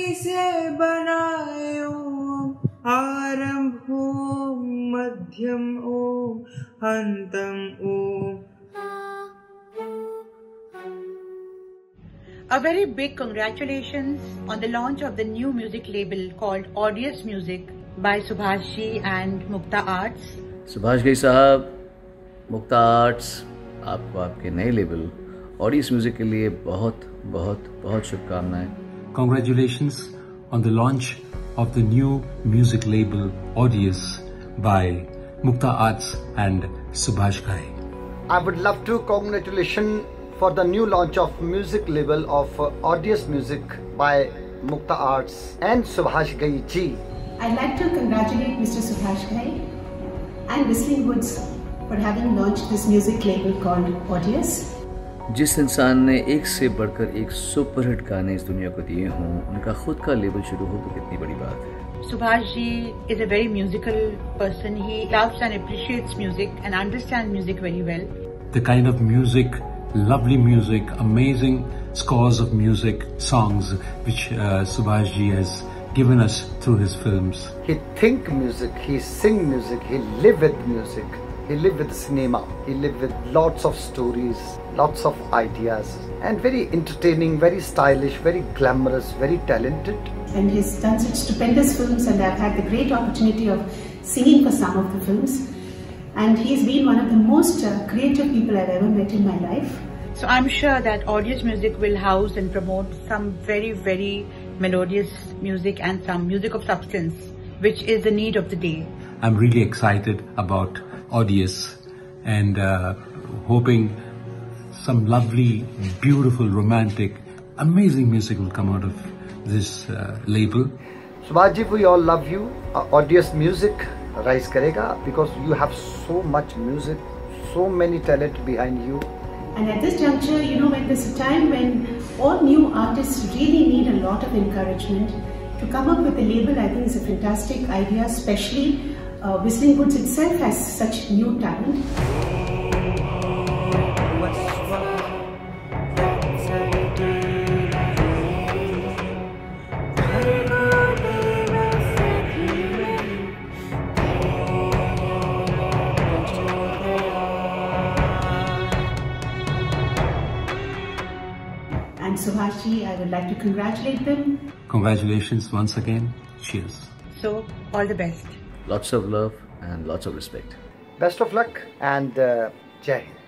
से बनाए ओम, आरंभ ओम, मध्यम ओम, अंतम ओम। A very big congratulations on the launch of the new music label called Audius Music by Subhash ji and Mukta Arts. Subhash Ghai साहब, मुक्ता arts आपको आपके नए लेबल ऑडियस म्यूजिक के लिए बहुत बहुत बहुत शुभकामनाएं। Congratulations on the launch of the new music label Audius by Mukta Arts and Subhash Ghai. I would love to congratulate for the new launch of music label of Audius Music by Mukta Arts and Subhash Ghai ji. I'd like to congratulate Mr. Subhash Ghai and Whistling Woods for having launched this music label called Audius. जिस इंसान ने एक से बढ़कर एक superhit गाने इस दुनिया को दिए हों, उनका खुद का लेबल शुरू हो तो कितनी बड़ी बात है। Subhash ji is a very musical person. He loves and appreciates music and understands music very well. The kind of music, lovely music, amazing scores of music, songs which Subhash ji has given us through his films. He think music, he sing music, he live with music, he live with cinema, he live with lots of stories, lots of ideas, and very entertaining, very stylish, very glamorous, very talented. And he's done such stupendous films, and I've had the great opportunity of singing for some of the films. And he's been one of the most creative people I've ever met in my life. So I'm sure that Audius Music will house and promote some very, very melodious music and some music of substance, which is the need of the day. I'm really excited about Audius and hoping some lovely, beautiful, romantic, amazing music will come out of this label. Subhash ji, we all love you. Audius Music rise karega because you have so much music, so many talent behind you. And at this juncture, you know, when there's a time when all new artists really need a lot of encouragement, to come up with a label, I think is a fantastic idea, especially Whistling Woods itself has such new talent. And Subhash ji, I would like to congratulate them. Congratulations once again. Cheers. So, all the best. Lots of love and lots of respect. Best of luck and Jai Hind.